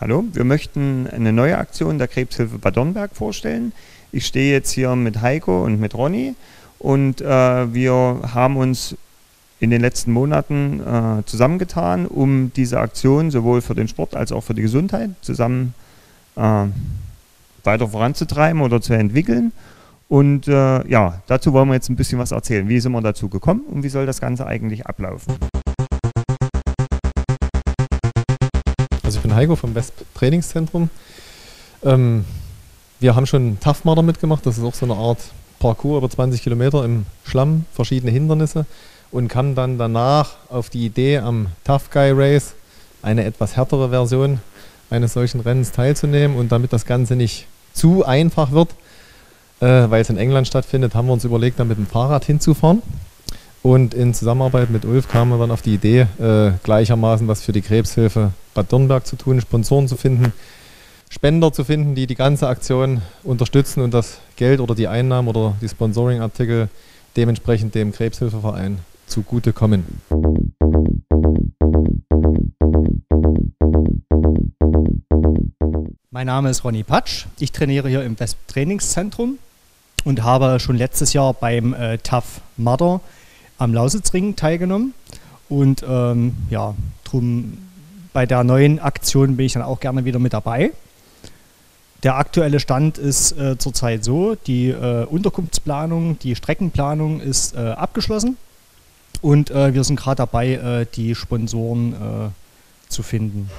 Hallo, wir möchten eine neue Aktion der Krebshilfe Bad Dornberg vorstellen. Ich stehe jetzt hier mit Heiko und mit Ronny und wir haben uns in den letzten Monaten zusammengetan, um diese Aktion sowohl für den Sport als auch für die Gesundheit zusammen weiter voranzutreiben oder zu entwickeln. Und ja, dazu wollen wir jetzt ein bisschen was erzählen. Wie sind wir dazu gekommen und wie soll das Ganze eigentlich ablaufen? Also ich bin Heiko vom Wesp Trainingszentrum. Wir haben schon Tough Mudder mitgemacht, das ist auch so eine Art Parcours über 20 Kilometer im Schlamm, verschiedene Hindernisse und kamen dann danach auf die Idee, am Tough Guy Race, eine etwas härtere Version eines solchen Rennens teilzunehmen. Und damit das Ganze nicht zu einfach wird, weil es in England stattfindet, haben wir uns überlegt, da mit dem Fahrrad hinzufahren. Und in Zusammenarbeit mit Ulf kamen wir dann auf die Idee, gleichermaßen was für die Krebshilfe Bad Dornberg zu tun, Sponsoren zu finden, Spender zu finden, die die ganze Aktion unterstützen und das Geld oder die Einnahmen oder die Sponsoring-Artikel dementsprechend dem Krebshilfeverein zugutekommen. Mein Name ist Ronny Patsch, ich trainiere hier im Wesp Trainingszentrum und habe schon letztes Jahr beim Tough Mudder am Lausitzring teilgenommen und ja, drum bei der neuen Aktion bin ich dann auch gerne wieder mit dabei. Der aktuelle Stand ist zurzeit so, die Unterkunftsplanung, die Streckenplanung ist abgeschlossen und wir sind gerade dabei, die Sponsoren zu finden.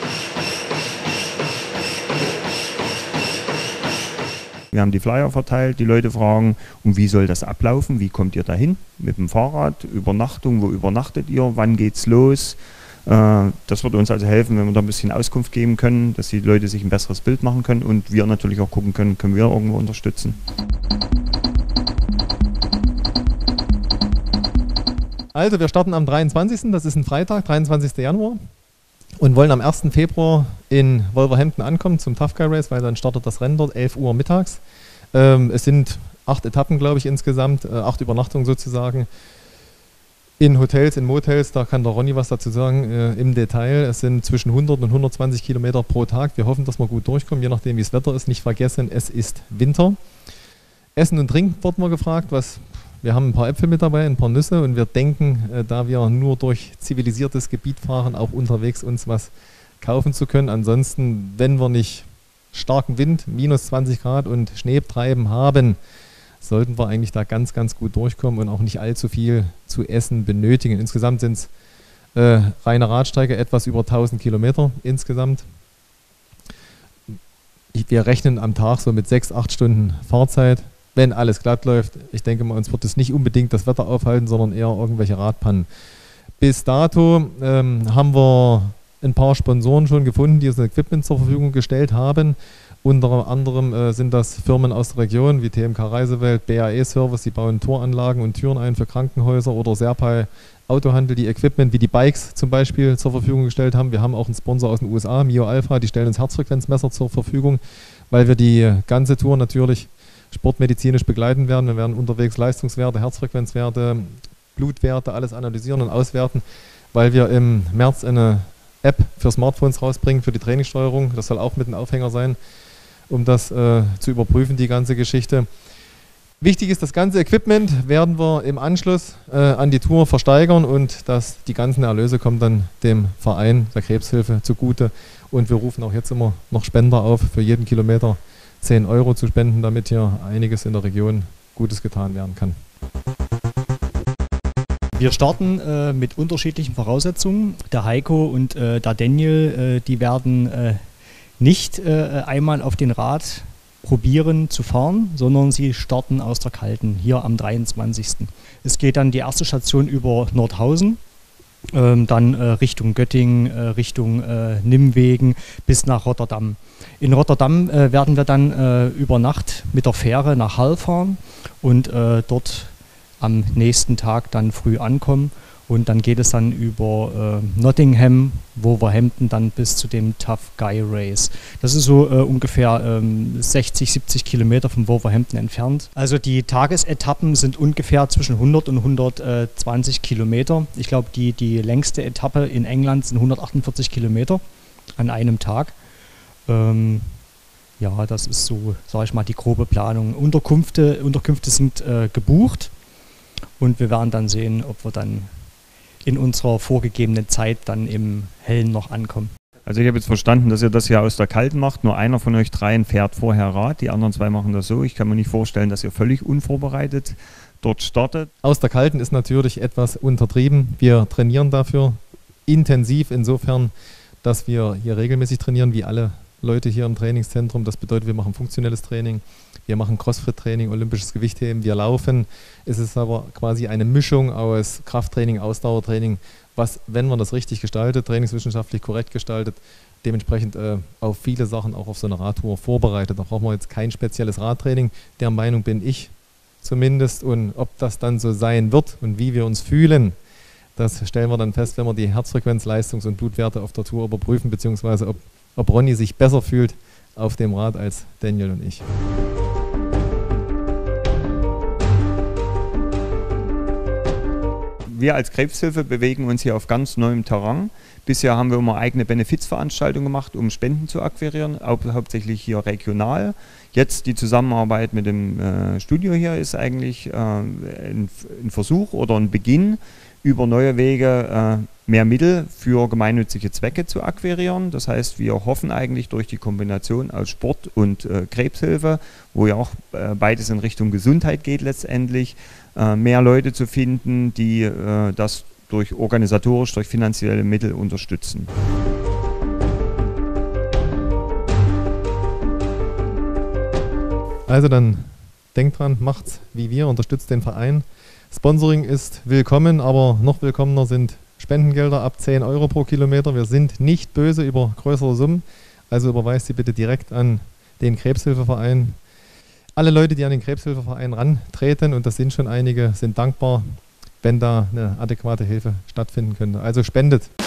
Wir haben die Flyer verteilt, die Leute fragen, und wie soll das ablaufen, wie kommt ihr dahin? Mit dem Fahrrad, Übernachtung, wo übernachtet ihr, wann geht's los? Das wird uns also helfen, wenn wir da ein bisschen Auskunft geben können, dass die Leute sich ein besseres Bild machen können und wir natürlich auch gucken können, können wir irgendwo unterstützen. Also wir starten am 23., das ist ein Freitag, 23. Januar. Und wollen am 1. Februar in Wolverhampton ankommen zum Tough Guy Race, weil dann startet das Rennen dort, 11 Uhr mittags. Es sind 8 Etappen, glaube ich, insgesamt, 8 Übernachtungen sozusagen. In Hotels, in Motels, da kann der Ronny was dazu sagen, im Detail. Es sind zwischen 100 und 120 Kilometer pro Tag. Wir hoffen, dass wir gut durchkommen, je nachdem wie das Wetter ist. Nicht vergessen, es ist Winter. Essen und Trinken wurden wir gefragt, wir haben ein paar Äpfel mit dabei, ein paar Nüsse und wir denken, da wir nur durch zivilisiertes Gebiet fahren, auch unterwegs uns was kaufen zu können. Ansonsten, wenn wir nicht starken Wind, minus 20 Grad und Schneetreiben haben, sollten wir eigentlich da ganz, ganz gut durchkommen und auch nicht allzu viel zu essen benötigen. Insgesamt sind es reine Radstrecke, etwas über 1000 Kilometer insgesamt. Wir rechnen am Tag so mit 6-8 Stunden Fahrzeit. Wenn alles glatt läuft, ich denke mal, uns wird es nicht unbedingt das Wetter aufhalten, sondern eher irgendwelche Radpannen. Bis dato haben wir ein paar Sponsoren schon gefunden, die uns das Equipment zur Verfügung gestellt haben. Unter anderem sind das Firmen aus der Region wie TMK Reisewelt, BAE Service, die bauen Toranlagen und Türen ein für Krankenhäuser, oder Serpai Autohandel, die Equipment wie die Bikes zum Beispiel zur Verfügung gestellt haben. Wir haben auch einen Sponsor aus den USA, Mio Alpha, die stellen uns Herzfrequenzmesser zur Verfügung, weil wir die ganze Tour natürlich sportmedizinisch begleiten werden. Wir werden unterwegs Leistungswerte, Herzfrequenzwerte, Blutwerte, alles analysieren und auswerten, weil wir im März eine App für Smartphones rausbringen, für die Trainingssteuerung. Das soll auch mit ein Aufhänger sein, um das zu überprüfen, die ganze Geschichte. Wichtig ist, das ganze Equipment werden wir im Anschluss an die Tour versteigern und die ganzen Erlöse kommen dann dem Verein der Krebshilfe zugute. Und wir rufen auch jetzt immer noch Spender auf, für jeden Kilometer 10 Euro zu spenden, damit hier einiges in der Region Gutes getan werden kann. Wir starten mit unterschiedlichen Voraussetzungen. Der Heiko und der Daniel, die werden nicht einmal auf den Rad probieren zu fahren, sondern sie starten aus der Kalten, hier am 23. Es geht dann die erste Station über Nordhausen, dann Richtung Göttingen, Richtung Nimwegen bis nach Rotterdam. In Rotterdam werden wir dann über Nacht mit der Fähre nach Hull fahren und dort am nächsten Tag dann früh ankommen. Und dann geht es dann über Nottingham, Wolverhampton, dann bis zu dem Tough Guy Race. Das ist so ungefähr 60, 70 Kilometer von Wolverhampton entfernt. Also die Tagesetappen sind ungefähr zwischen 100 und 120 Kilometer. Ich glaube, die längste Etappe in England sind 148 Kilometer an einem Tag. Ja, das ist so, sage ich mal, die grobe Planung. Unterkünfte sind gebucht und wir werden dann sehen, ob wir dann in unserer vorgegebenen Zeit dann im Hellen noch ankommen. Also ich habe jetzt verstanden, dass ihr das ja aus der Kalten macht. Nur einer von euch dreien fährt vorher Rad, die anderen zwei machen das so. Ich kann mir nicht vorstellen, dass ihr völlig unvorbereitet dort startet. Aus der Kalten ist natürlich etwas untertrieben. Wir trainieren dafür intensiv insofern, dass wir hier regelmäßig trainieren, wie alle Leute hier im Trainingszentrum. Das bedeutet, wir machen funktionelles Training, wir machen Crossfit-Training, olympisches Gewichtheben, wir laufen. Es ist aber quasi eine Mischung aus Krafttraining, Ausdauertraining, was, wenn man das richtig gestaltet, trainingswissenschaftlich korrekt gestaltet, dementsprechend auf viele Sachen auch auf so eine Radtour vorbereitet. Da braucht man jetzt kein spezielles Radtraining. Der Meinung bin ich zumindest. Und ob das dann so sein wird und wie wir uns fühlen, das stellen wir dann fest, wenn wir die Herzfrequenz, Leistungs- und Blutwerte auf der Tour überprüfen, beziehungsweise ob Ronny sich besser fühlt auf dem Rad als Daniel und ich. Wir als Krebshilfe bewegen uns hier auf ganz neuem Terrain. Bisher haben wir immer eigene Benefizveranstaltungen gemacht, um Spenden zu akquirieren, hauptsächlich hier regional. Jetzt die Zusammenarbeit mit dem Studio hier ist eigentlich ein Versuch oder ein Beginn, über neue Wege mehr Mittel für gemeinnützige Zwecke zu akquirieren. Das heißt, wir hoffen eigentlich durch die Kombination aus Sport und Krebshilfe, wo ja auch beides in Richtung Gesundheit geht letztendlich, mehr Leute zu finden, die das durch finanzielle Mittel unterstützen. Also dann denkt dran, macht's wie wir, unterstützt den Verein. Sponsoring ist willkommen, aber noch willkommener sind Spendengelder ab 10 Euro pro Kilometer. Wir sind nicht böse über größere Summen, also überweist sie bitte direkt an den Krebshilfeverein. Alle Leute, die an den Krebshilfeverein rantreten, und das sind schon einige, sind dankbar, wenn da eine adäquate Hilfe stattfinden könnte. Also spendet!